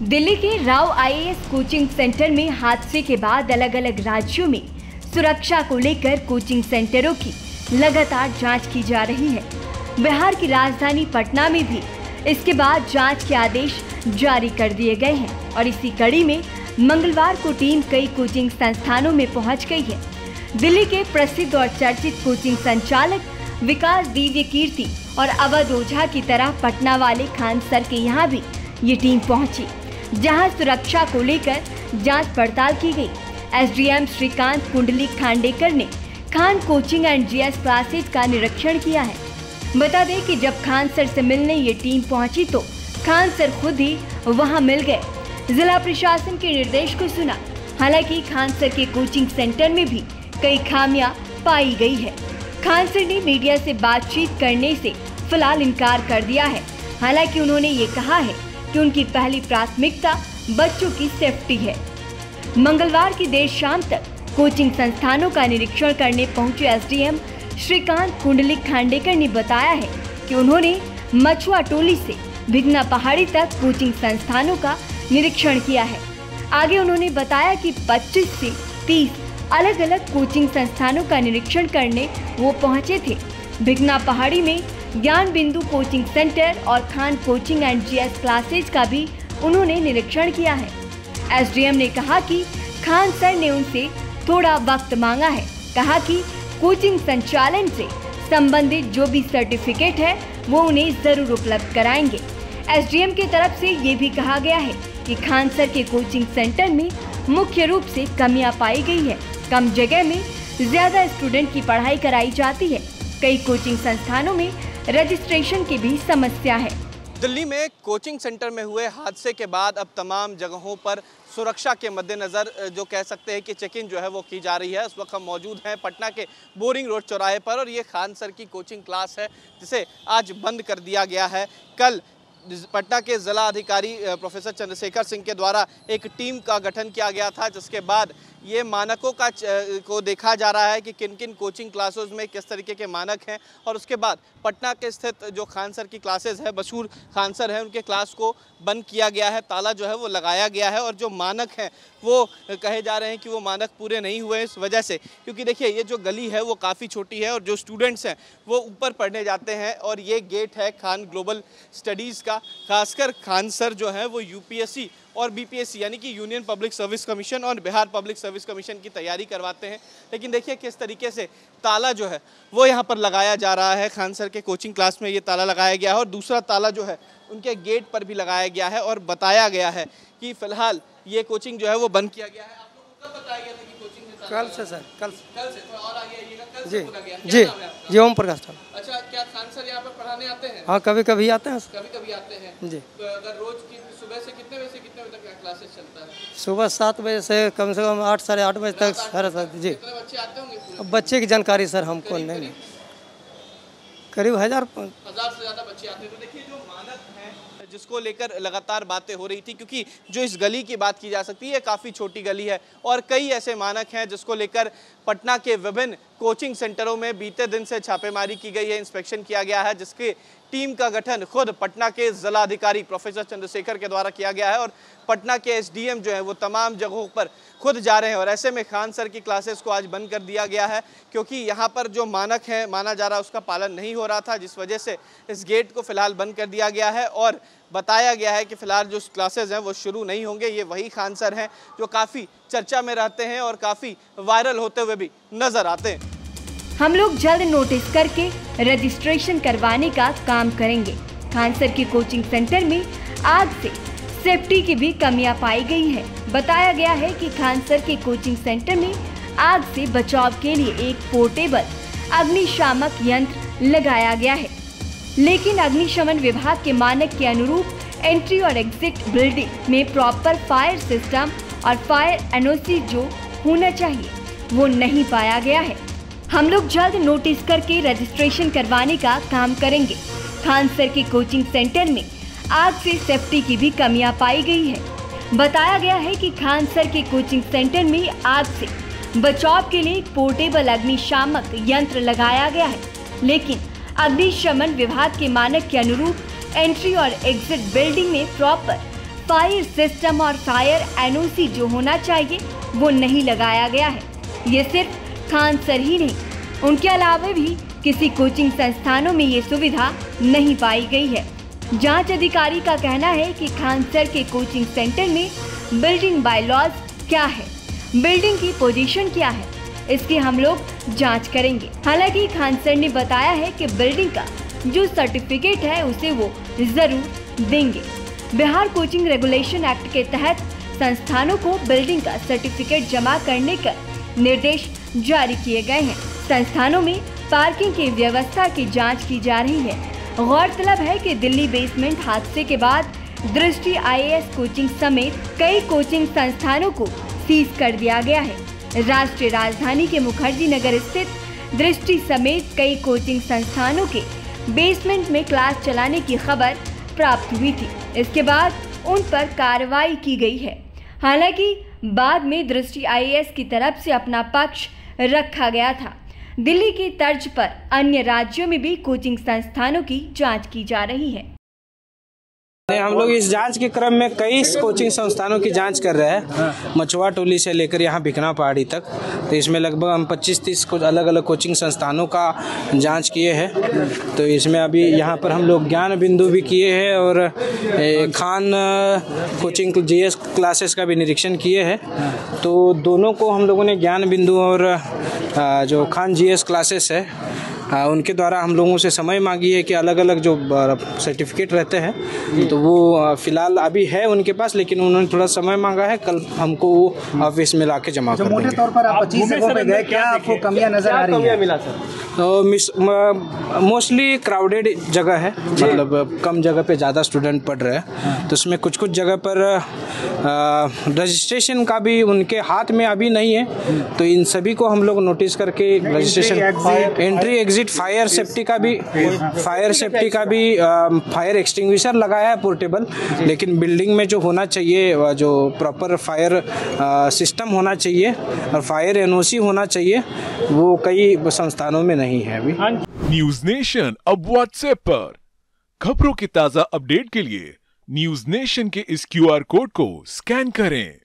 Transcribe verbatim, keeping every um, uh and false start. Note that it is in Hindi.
दिल्ली के राव आईएएस कोचिंग सेंटर में हादसे के बाद अलग अलग राज्यों में सुरक्षा को लेकर कोचिंग सेंटरों की लगातार जांच की जा रही है। बिहार की राजधानी पटना में भी इसके बाद जांच के आदेश जारी कर दिए गए हैं और इसी कड़ी में मंगलवार को टीम कई कोचिंग संस्थानों में पहुंच गई है। दिल्ली के प्रसिद्ध और चर्चित कोचिंग संचालक विकास दिव्य कीर्ति और अवध ओझा की तरह पटना वाले खान सर के यहाँ भी ये टीम पहुंची, जहां सुरक्षा को लेकर जांच पड़ताल की गई। एसडीएम श्रीकांत कुंडलिक खांडेकर ने Khan coaching and GS classes का निरीक्षण किया है। बता दें कि जब खान सर से मिलने ये टीम पहुंची तो खान सर खुद ही वहां मिल गए, जिला प्रशासन के निर्देश को सुना। हालांकि खान सर के कोचिंग सेंटर में भी कई खामियां पाई गई है। खान सर ने मीडिया से बातचीत करने से फिलहाल इनकार कर दिया है। हालांकि उन्होंने ये कहा है कि उनकी पहली प्राथमिकता बच्चों की सेफ्टी है। मंगलवार की देर शाम तक कोचिंग संस्थानों का निरीक्षण करने पहुंचे एसडीएम श्रीकांत कुंडलिक खांडेकर ने बताया है कि उन्होंने मछुआ टोली से भिगना पहाड़ी तक कोचिंग संस्थानों का निरीक्षण किया है। आगे उन्होंने बताया कि पच्चीस से तीस अलग अलग कोचिंग संस्थानों का निरीक्षण करने वो पहुंचे थे। भिगना पहाड़ी में ज्ञान बिंदु कोचिंग सेंटर और Khan coaching and GS classes का भी उन्होंने निरीक्षण किया है। एसडीएम ने कहा कि खान सर ने उनसे थोड़ा वक्त मांगा है। कहा कि कोचिंग संचालन से संबंधित जो भी सर्टिफिकेट है वो उन्हें जरूर उपलब्ध कराएंगे। एसडीएम की तरफ से ये भी कहा गया है कि खान सर के कोचिंग सेंटर में मुख्य रूप से कमियां पाई गई है। कम जगह में ज्यादा स्टूडेंट की पढ़ाई कराई जाती है। कई कोचिंग संस्थानों में रजिस्ट्रेशन की भी समस्या है। दिल्ली में कोचिंग सेंटर में हुए हादसे के बाद अब तमाम जगहों पर सुरक्षा के मद्देनज़र जो कह सकते हैं कि चेकिंग जो है वो की जा रही है। इस वक्त हम मौजूद हैं पटना के बोरिंग रोड चौराहे पर और ये खान सर की कोचिंग क्लास है जिसे आज बंद कर दिया गया है। कल पटना के जिला अधिकारी प्रोफेसर चंद्रशेखर सिंह के द्वारा एक टीम का गठन किया गया था, जिसके बाद ये मानकों का को देखा जा रहा है कि किन किन कोचिंग क्लासेस में किस तरीके के मानक हैं और उसके बाद पटना के स्थित जो खान सर की क्लासेस है, मशहूर खान सर हैं, उनके क्लास को बंद किया गया है। ताला जो है वो लगाया गया है और जो मानक हैं वो कहे जा रहे हैं कि वो मानक पूरे नहीं हुए इस वजह से, क्योंकि देखिए ये जो गली है वो काफ़ी छोटी है और जो स्टूडेंट्स हैं वो ऊपर पढ़ने जाते हैं और ये गेट है खान ग्लोबल स्टडीज़ का। खासकर खान सर जो है वो यूपीएससी और बीपीएससी यानी कि यूनियन पब्लिक सर्विस कमीशन और बिहार पब्लिक सर्विस कमीशन की तैयारी करवाते हैं। लेकिन देखिए किस तरीके से ताला जो है वो यहाँ पर लगाया जा रहा है। खान सर के कोचिंग क्लास में ये ताला लगाया गया है और दूसरा ताला जो है उनके गेट पर भी लगाया गया है और बताया गया है कि फिलहाल ये कोचिंग जो है वो बंद किया गया है। आप लोगों को कब बताया गया था कि कोचिंग में कल से सर कल कल से थोड़ा और आगे आइएगा। कल जी से खोला गया। जी जी ओम प्रकाश। अच्छा, क्या खान सर यहाँ पर पढ़ाने आते हैं? हाँ, कभी कभी आते हैं। कभी कभी आते हैं जी। तो अगर रोज की सुबह से कितने बजे से कितने बजे तक क्लासेस चलता है? सुबह सात बजे से कम से कम आठ साढ़े आठ बजे तक साढ़े सात। जी। कितने बच्चे आते होंगे? बच्चे की जानकारी सर हमको नहीं, करीब हजार हजार से ज़्यादा बच्चे आते हैं। तो देखिए जो मानक हैं जिसको लेकर लगातार बातें हो रही थी, क्योंकि जो इस गली की बात की जा सकती है काफ़ी छोटी गली है और कई ऐसे मानक हैं जिसको लेकर पटना के विभिन्न कोचिंग सेंटरों में बीते दिन से छापेमारी की गई है, इंस्पेक्शन किया गया है, जिसके टीम का गठन खुद पटना के जिलाधिकारी प्रोफेसर चंद्रशेखर के द्वारा किया गया है और पटना के एसडीएम जो है वो तमाम जगहों पर खुद जा रहे हैं। और ऐसे में खान सर की क्लासेस को आज बंद कर दिया गया है क्योंकि यहाँ पर जो मानक है माना जा रहा है उसका पालन नहीं हो रहा था, जिस वजह से इस गेट को फिलहाल बंद कर दिया गया है और बताया गया है कि फिलहाल जो क्लासेस हैं वो शुरू नहीं होंगे। ये वही खान सर हैं जो काफ़ी चर्चा में रहते हैं और काफ़ी वायरल होते हुए भी नजर आते हैं। हम लोग जल्द नोटिस करके रजिस्ट्रेशन करवाने का काम करेंगे। खान सर के कोचिंग सेंटर में आग से सेफ्टी की भी कमियां पाई गई है। बताया गया है कि खान सर के कोचिंग सेंटर में आग से बचाव के लिए एक पोर्टेबल अग्निशामक यंत्र लगाया गया है, लेकिन अग्निशमन विभाग के मानक के अनुरूप एंट्री और एग्जिट बिल्डिंग में प्रॉपर फायर सिस्टम और फायर एनओसी जो होना चाहिए वो नहीं पाया गया है। हम लोग जल्द नोटिस करके रजिस्ट्रेशन करवाने का काम करेंगे। खान सर के कोचिंग सेंटर में आग से सेफ्टी की भी कमियां पाई गई है। बताया गया है कि खान सर के कोचिंग सेंटर में आग से बचाव के लिए एक पोर्टेबल अग्निशामक यंत्र लगाया गया है, लेकिन अग्निशमन विभाग के मानक के अनुरूप एंट्री और एग्जिट बिल्डिंग में प्रॉपर फायर सिस्टम और फायर एन ओ सी जो होना चाहिए वो नहीं लगाया गया है। ये सिर्फ खान सर ही नहीं, उनके अलावा भी किसी कोचिंग संस्थानों में ये सुविधा नहीं पाई गई है। जांच अधिकारी का कहना है कि खान सर के कोचिंग सेंटर में बिल्डिंग बायलॉज क्या है, बिल्डिंग की पोजीशन क्या है, इसकी हम लोग जांच करेंगे। हालांकि खान सर ने बताया है कि बिल्डिंग का जो सर्टिफिकेट है उसे वो जरूर देंगे। बिहार कोचिंग रेगुलेशन एक्ट के तहत संस्थानों को बिल्डिंग का सर्टिफिकेट जमा करने का निर्देश जारी किए गए हैं। संस्थानों में पार्किंग की व्यवस्था की जांच की जा रही है। गौरतलब है कि दिल्ली बेसमेंट हादसे के बाद दृष्टि आई ए एस कोचिंग समेत कई कोचिंग संस्थानों को सीज कर दिया गया है। राष्ट्रीय राजधानी के मुखर्जी नगर स्थित दृष्टि समेत कई कोचिंग संस्थानों के बेसमेंट में क्लास चलाने की खबर प्राप्त हुई थी। इसके बाद उन पर कार्रवाई की गई है। हालांकि बाद में दृष्टि आई ए एस की तरफ से अपना पक्ष रखा गया था। दिल्ली की तर्ज पर अन्य राज्यों में भी कोचिंग संस्थानों की जांच की जा रही है। हम लोग इस जांच के क्रम में कई कोचिंग संस्थानों की जांच कर रहे हैं, मछुआ टोली से लेकर यहाँ भिकना पहाड़ी तक। तो इसमें लगभग हम पच्चीस तीस कुछ अलग अलग कोचिंग संस्थानों का जांच किए हैं। तो इसमें अभी यहाँ पर हम लोग ज्ञान बिंदु भी किए हैं और Khan coaching G S classes का भी निरीक्षण किए हैं। तो दोनों को हम लोगों ने ज्ञान बिंदु और जो खान जी एस क्लासेस है हाँ, उनके द्वारा हम लोगों से समय मांगी है कि अलग अलग जो सर्टिफिकेट रहते हैं तो वो फिलहाल अभी है उनके पास, लेकिन उन्होंने थोड़ा समय मांगा है, कल हमको ऑफिस में लाके जमा कर देंगे। मोटे तौर पर आप पच्चीस जगहों पे गए, क्या आपको कमियां नजर आ रही है? तो मोस्टली क्राउडेड जगह है, मतलब कम जगह पे ज़्यादा स्टूडेंट पढ़ रहे हैं। तो उसमें कुछ कुछ जगह पर रजिस्ट्रेशन का भी उनके हाथ में अभी नहीं है। तो इन सभी को हम लोग नोटिस करके registration, entry exit, fire safety का भी फायर सेफ्टी का भी फायर एक्सटिंग्विशर लगाया है पोर्टेबल, लेकिन बिल्डिंग में जो होना चाहिए, जो प्रॉपर फायर सिस्टम होना चाहिए और फायर एन ओ सी होना चाहिए, वो कई संस्थानों में नहीं है अभी। न्यूज नेशन अब व्हाट्सएप पर खबरों के ताजा अपडेट के लिए न्यूज नेशन के इस क्यू आर कोड को स्कैन करें।